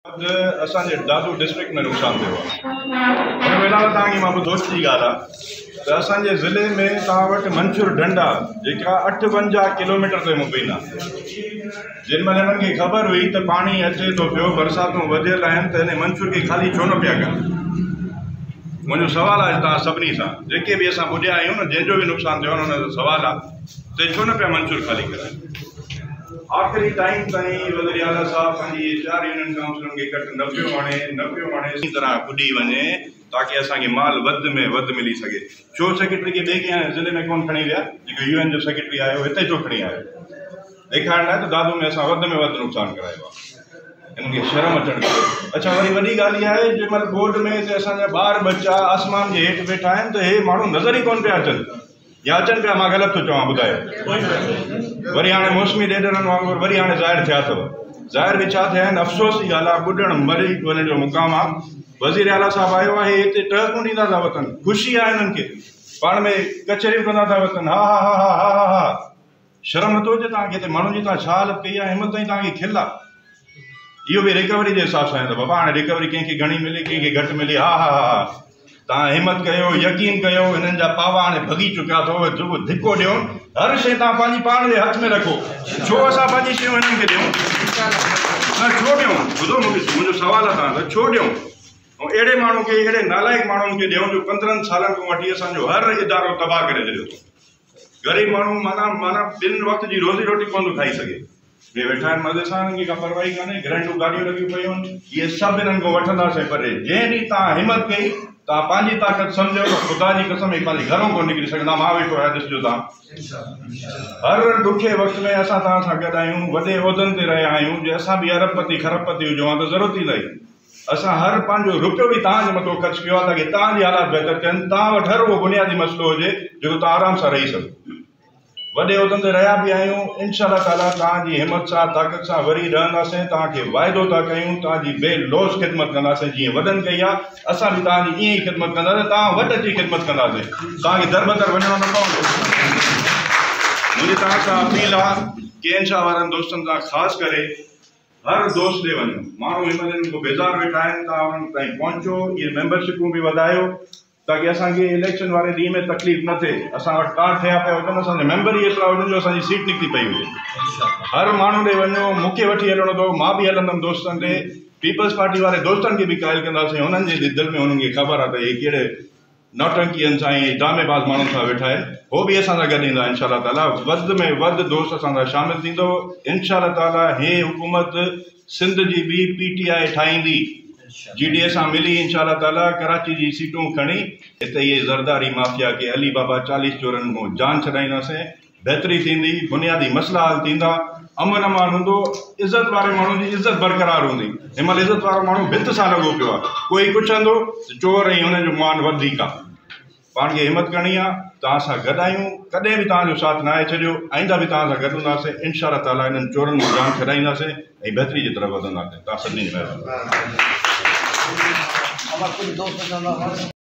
असांजे दादू डिस्ट्रिक्ट में नुक़सान थियो आहे। हुन वेला तव्हांखे मां दोस्त जी ॻाल्हि आहे त असांजे ज़िले में तव्हां वटि मंसूर ढंढ आहे जेका 58 किलोमीटर ते मुबीन आहे। जिन महिल हिननि खे ख़बर हुई त पाणी अचे थो पियो, बरसातूं वधियल आहिनि, त हिन मंसूर खे ख़ाली छो न पिया कनि। मुंहिंजो सुवालु आहे तव्हां सभिनी सां, जेके बि असां ॿुधिया आहियूं न, जंहिंजो बि नुक़सानु थियो आहे हुन जो सुवालु आहे त छो न पिया मंसूर ख़ाली कराइनि। आख़िरी टाइम ताईं वज़ीर आला साहब पंहिंजी 4 यूनियन काउंसिलनि खे कट न पियो हाणे इसी तरह पुॼी वञे ताकि असांखे माल वधि में वधि मिली सघे। छो सेक्रेटरी खे ॿिए कंहिं ज़िले में कोन खणी विया, जेको UN जो सेक्रेटरी आयो हिते छो खणी आयो, ॾेखारण लाइ त दादू में असां वधि में वधि नुक़सानु करायो आहे। हिननि खे शर्म अचणु खपे। अच्छा, वरी वॾी ॻाल्हि इहा आहे जंहिं महिल बोर्ड में त असांजा ॿार बच्चा आसमान जे हेठि वेठा आहिनि त हे माण्हू नज़र ई कोन पिया अचनि, या अचनि पिया, मां ग़लति थो चवां, ॿुधायो। वरी हाणे मौसमी ॾेढरनि वांगुरु वरी हाणे ज़ाहिर थिया अथव। ज़ाहिर बि छा थिया आहिनि, अफ़सोस जी ॻाल्हि आहे, ॿुॾणु मरी वञण जो मुक़ाम आहे। वज़ीर आला साहब आयो आहे, हिते टहकूं ॾींदा था वतन, ख़ुशी आहे हिननि खे, पाण में कचहरियूं कंदा था वतन, हा हा हा हा हा हा। शर्म नथो अचे तव्हांखे? हिते माण्हुनि जी तव्हां छा हालत कई आहे, हिमत ताईं तव्हांखे खिल आहे। इहो बि रिकवरी जे हिसाब सां आहे त बाबा हाणे रिकवरी कंहिंखे घणी मिली, कंहिंखे घटि मिली, हा हा हा। तव्हां हिमत कयो, यकीन कयो, हिननि जा पावा हाणे भॻी चुकिया अथव, जेको धिको ॾियो, हर शइ तव्हां पंहिंजी पाण जे हथ में रखो। छो असां पंहिंजी शयूं हिननि खे ॾियूं? न छो ॾियूं? ॿुधो, मुंहिंजो सुवालु आहे तव्हां त छो ॾियूं? ऐं अहिड़े माण्हू खे, अहिड़े नालाइक माण्हुनि खे ॾियूं जो 15 सालनि खां वठी असांजो हर इदारो तबाह करे छॾियो अथऊं। ग़रीब माण्हू माना 2 वक़्त जी रोज़ी रोटी कोन थो खाई सघे। ॿिए वेठा आहिनि मज़े सां, हिननि खे का परवाही कान्हे, ग्रैंडूं गाॾियूं लॻियूं पयूं आहिनि, इहे सभु हिननि खां वठंदासीं परे। जंहिं ॾींहुं तव्हां हिमत कई, तव्हां पंहिंजी ताक़त सम्झो त ख़ुदा जी कसम ई पंहिंजे घरों कोन निकिरी सघंदा। मां वेठो आहियां, ॾिसजो तव्हां। हर ॾुखे वक़्त में असां तव्हां सां गॾु आहियूं, वॾे उहिदनि ते रहिया आहियूं। जे असां बि अरबपति खरबपति हुजूं हा त ज़रूरत ई न। असां हर पंहिंजो रुपयो बि तव्हांजे मथां ख़र्चु कयो आहे ताकि तव्हांजी हालात बहितर थियनि। तव्हां वटि हर उहो बुनियादी मसइलो हुजे जेको तव्हां आराम सां रही सघो। वॾे उहिदनि ते रहिया बि आहियूं, इंशाअल्लाह ताला तव्हांजी हिमत सां, ताक़त सां वरी रहंदासीं। तव्हांखे वाइदो था कयूं, तव्हांजी बेलोस ख़िदमत कंदासीं, जीअं वॾनि कई आहे। असां बि तव्हांजी ईअं ई ख़िदमत कंदासीं, तव्हां वटि अची ख़िदमत कंदासीं, तव्हांखे दर बदर वञिणो न पवंदो। मुंहिंजी तव्हां सां अपील आहे कि इंशा वारनि दोस्तनि सां ख़ासि करे हर दोस्त ॾे वञो। माण्हू हिन को बेज़ार वेठा आहिनि, तव्हां उन्हनि ताईं पहुचो, इहे मेंबरशिपूं बि वधायो ताकि असांखे इलेक्शन वारे ॾींहं में तकलीफ़ न थिए। असां वटि कार्ड थिया पिया हुजनि, असांजा मेंबर ई एतिरा हुजनि जो असांजी सीट निकिरी पई हुजे। हर माण्हू ॾे वञो, मूंखे वठी हलणो अथव, मां बि हलंदुमि दोस्तनि ॾे। पीपल्स पार्टी वारे दोस्तनि खे बि क़ाइल कंदासीं, हुननि जे दिलि में हुननि खे ख़बर आहे त हे कहिड़े नौटंकीअनि सां ऐं ड्रामेबाज़ माण्हुनि सां वेठा आहिनि। हो बि असां सां गॾु ईंदा इंशाअल्लाह ताला। वधि में वधि दोस्त असां सां शामिल थींदो इंशाअल्लाह ताला। हे हुकूमत सिंध जी बि PTI ठाहींदी, GDA सां मिली इंशाअल्लाह ताला, कराची जी सीटूं खणी हिते इहे ज़रदारी माफ़िया खे अली बाबा 40 चोरनि खां जान छॾाईंदासीं। बहितरी थींदी, बुनियादी मसइला हल थींदा, अमन अमान हूंदो, इज़त वारे माण्हू जी इज़त बरक़रार हूंदी। हिन महिल इज़त वारो माण्हू भित सां लॻो पियो आहे, कोई कुझु कंदो त चोर ऐं हुनजो मान वधीक आहे। पाण खे हिमत करणी आहे, तव्हां सां गॾु आहियूं, कॾहिं बि तव्हांजो साथ न आहे छॾियो। आईंदा बि तव्हां सां गॾु हूंदासीं इंशाअल्लाह ताला। हिननि चोरनि में जान छॾाईंदासीं ऐं बहितरी जी तरफ़ वधंदासीं। तव्हां सभिनी जी महिरबानी।